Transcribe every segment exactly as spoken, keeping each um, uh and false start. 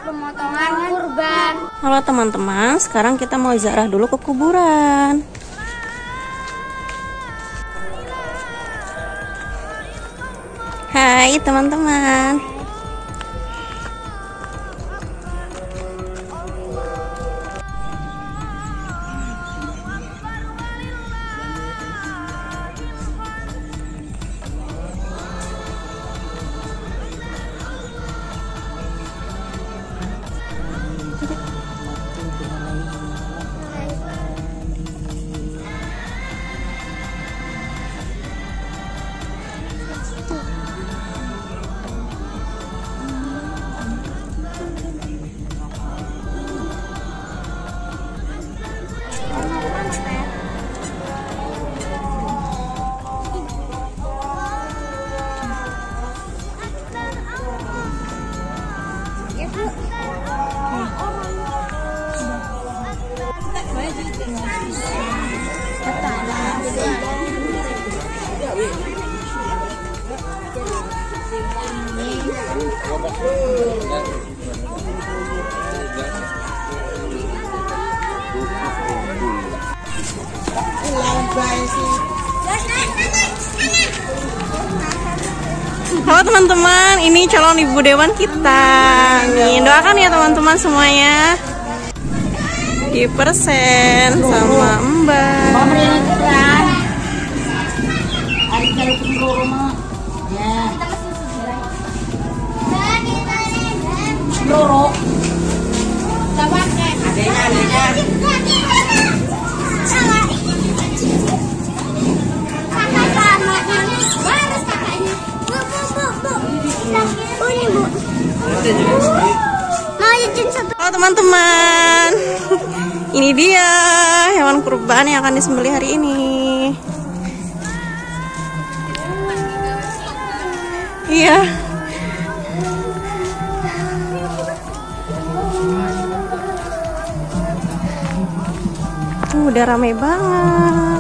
pemotongan kurban. Halo teman-teman, sekarang kita mau ziarah dulu ke kuburan. Hai teman-teman. Halo teman-teman, ini calon ibu dewan kita. Nih, doakan ya teman-teman semuanya. Di persen sama Mbak. Loro. Adanya, adanya. Halo teman-teman, ini dia hewan kurban yang akan disembelih hari ini. Iya. Uh, udah ramai banget.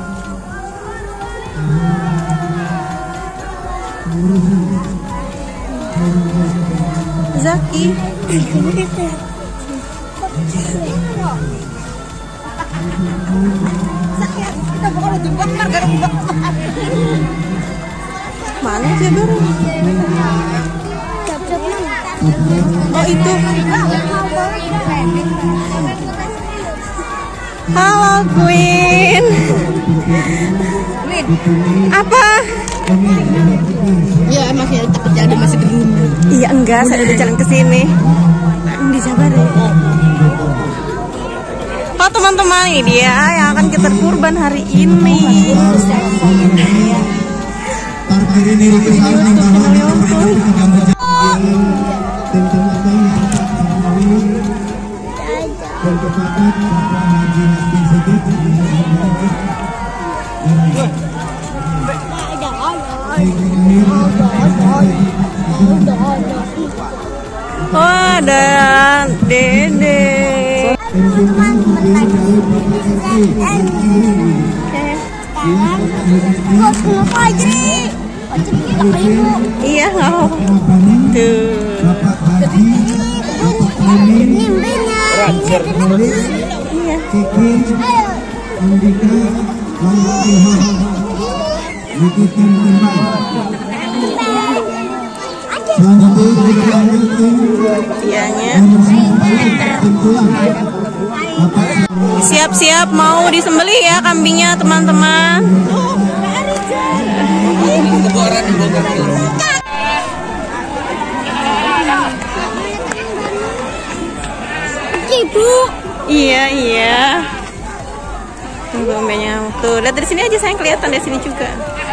Zaki. Mana sih baru? Oh itu. Halo Queen. Apa? Ya masih takut jadi masih begini. Iya enggak, saya udah jalan ke sini. Di Jabar ya. Oh teman-teman, ini dia yang akan kita kurban hari ini. Oh ada Dede. Iya nggak apa. Tuh. Iya. Ianya. Siap-siap mau disembelih ya kambingnya teman-teman. Ibu. Iya iya. Tunggu mbaknya. Tuh lihat dari sini aja sayang, kelihatan dari sini juga.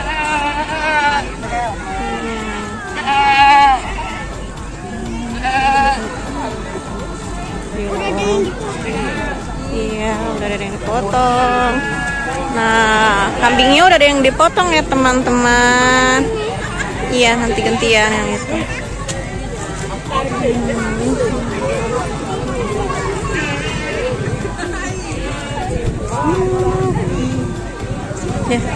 Iya, udah ada yang dipotong. Nah, kambingnya udah ada yang dipotong ya teman-teman. Iya, nanti gantian yang itu. Hmm. Ya.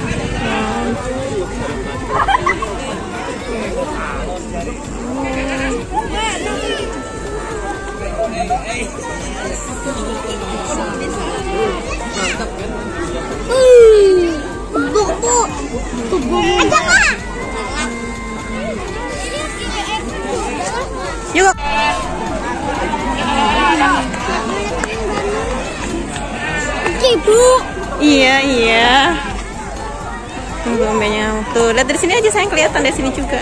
Bu, bu. Aja kak. Yuk. Ibu. Iya, iya. Tunggu ombenya. Tuh, lihat dari sini aja sayang, kelihatan dari sini juga.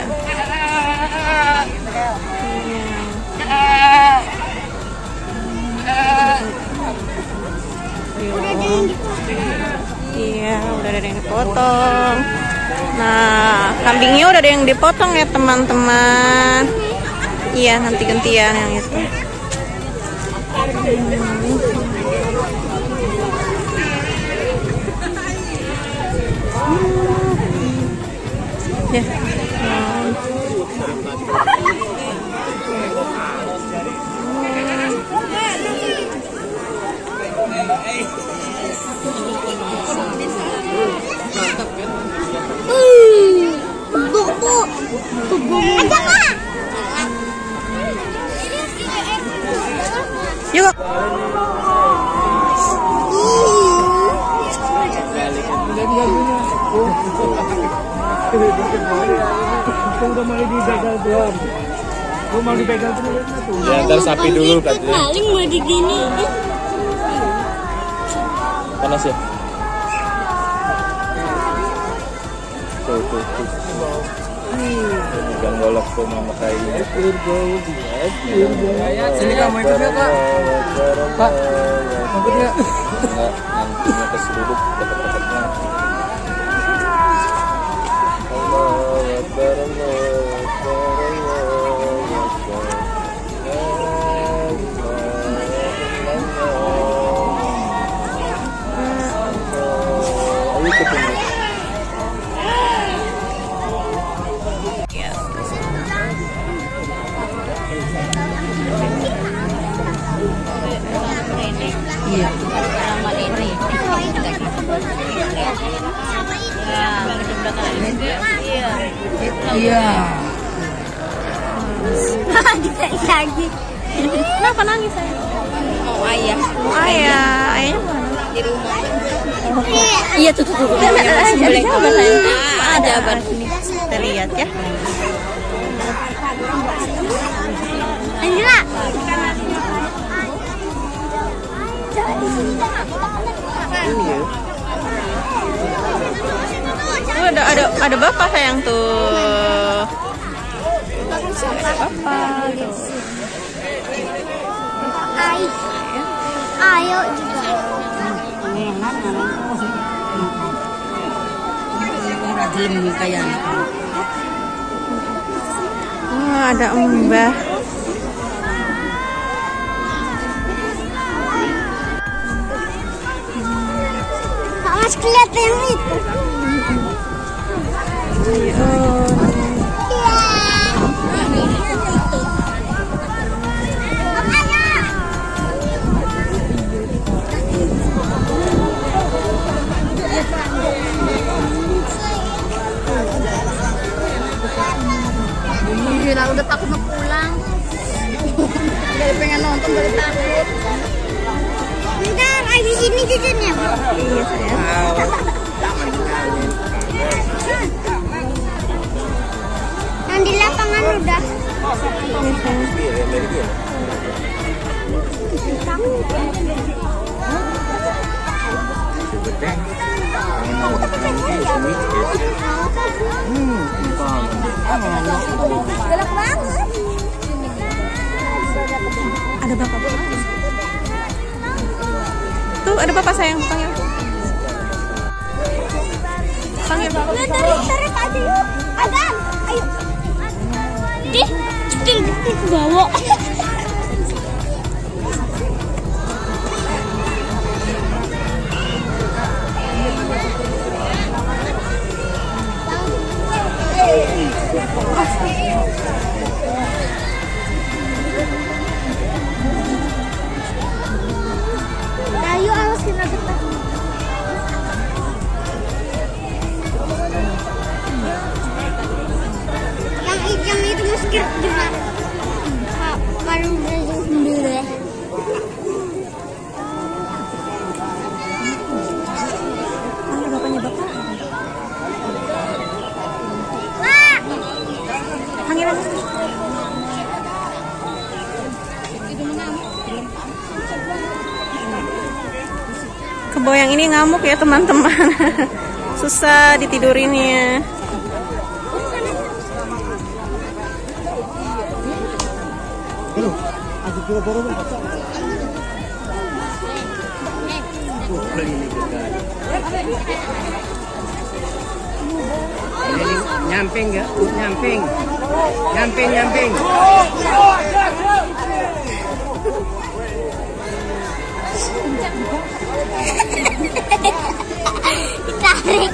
Iya, udah ada yang dipotong. Nah, kambingnya udah ada yang dipotong ya teman-teman. Iya, nanti gantian yang itu. Ya. Bu, bu. Aja kak. Yuk. Udah mau dipegang doang. Gue mau dipegang tuh. Ya, ntar sapi dulu katanya. Paling mau digini. Panas ya? Tuh, tuh, tuh. Pegang golok tuh mama kayaknya. Sini kamu ikut nggak kak? Pak, ikut nggak? Enggak, nantinya keseruduk dekat-dekatnya. Allah Akbar, Allah Akbar, Allah Akbar. Ayo ketemu. Iya. Iya. Lagi. Kenapa nangis saya? Mau ayah. Oh, ayah, ayahnya mana? Di rumah. Iya tuh tuh tuh. Ada jawaban sayang. Ada jawaban. Kita lihat ya. Angela. Tuh ada ada ada bapak sayang tuh. Bapak tuh. Ay. Ayo juga. Rajin kayak. Oh, ada Mbah. Mas kelihatan yang itu. Ayo. Gila, udah takut mau pulang. Dari pengen nonton dari takut. Bentar, di sini jajannya. Iya sayang. Yang di lapangan udah. Galak banget. Ada bapak. Tuh ada bapak sayang, panggil. Panggil bapak. Nah, tarik, tarik aja yuk. Adam, ayo. Di, di, di, bawa. Ayo, awas kena getah. Yang yang itu meski gimana? Pada kebo yang ini ngamuk ya teman-teman. Susah ditidurinnya. Nyamping nggak? Nyamping. Nyamping, nyamping. Ditarik.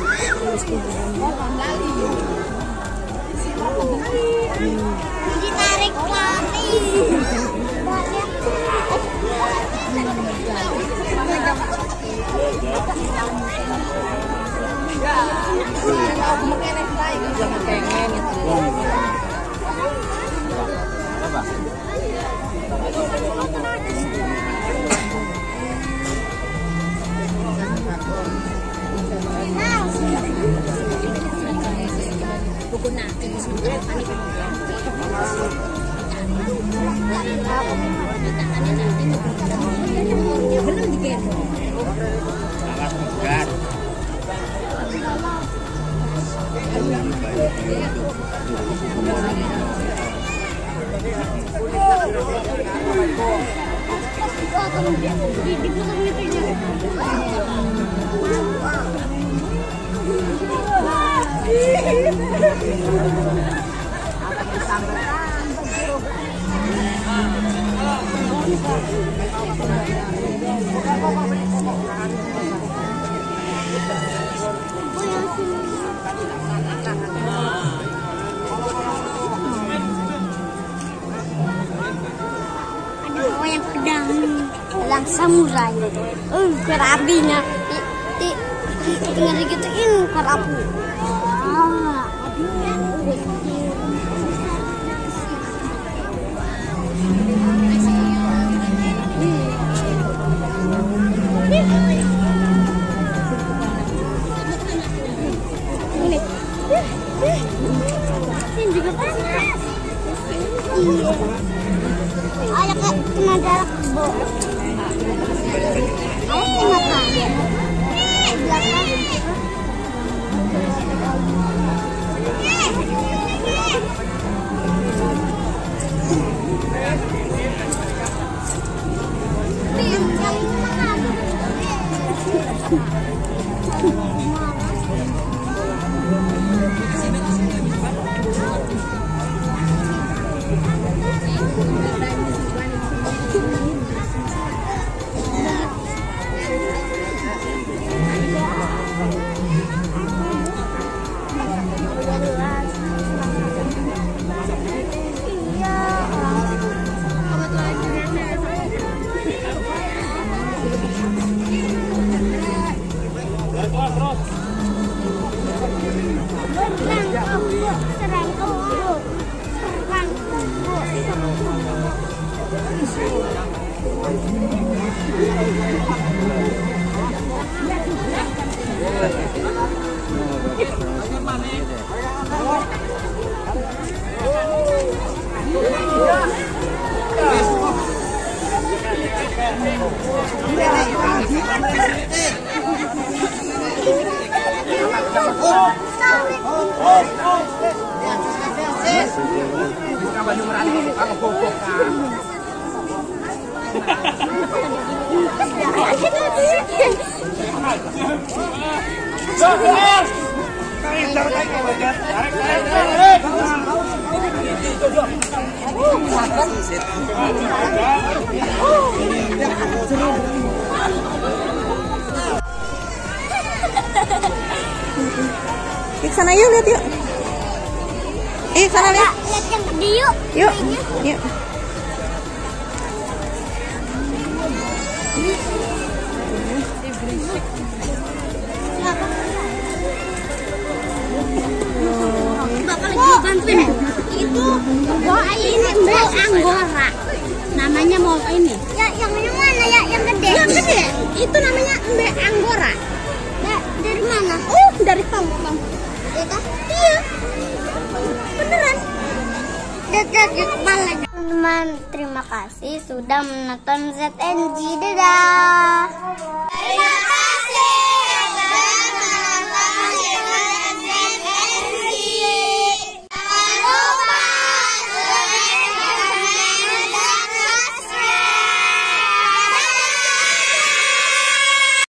Ditarik lari. Oh, yang pedang, pedang samurai. Oh, kerabinya, ti, ti, ngeri gituin kerapu. Ah, ini, ini juga panas. Iya. Ayo ke kena jarak bu. Ayo kena tangan. Belakang. Ke sana yuk, lihat yuk. Eh, sana lihat. Lihat yang gede yuk. Yuk, yuk. Bakal lagi bantuin. Itu bawa ini mbak Anggora. Namanya mau ini. Ya, yang mana ya? Yang gede. Yang gede. Itu namanya mbak Anggora. Nah, dari mana? Oh, dari Hongkong. Iya. Beneran. Dekat kepala. Teman-teman, terima kasih sudah menonton Z N G. Dadah.